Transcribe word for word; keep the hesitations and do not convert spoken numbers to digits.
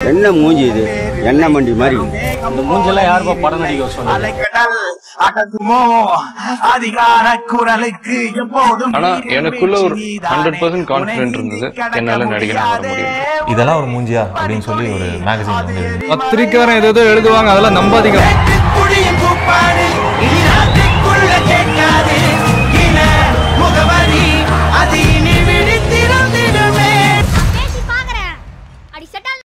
என்ன மூஞ்சி இது? என்ன மண்டி மாதிரி. இந்த மூஞ்செல்லாம் யாருப்பா படம் நடிக்க சொன்னாங்க? ஆனா எனக்குள்ள ஒரு ஹண்ட்ரட் பர்சன்ட் கான்பிடன்ட் இருந்தது, என்னால நடிகனா வர முடியும். இதெல்லாம் ஒரு மூஞ்சியா அப்படின்னு சொல்லி ஒரு மேகசின் வந்து பத்திரிக்காரன் ஏதோ எழுதுவாங்க, அதெல்லாம் நம்பாதீங்க.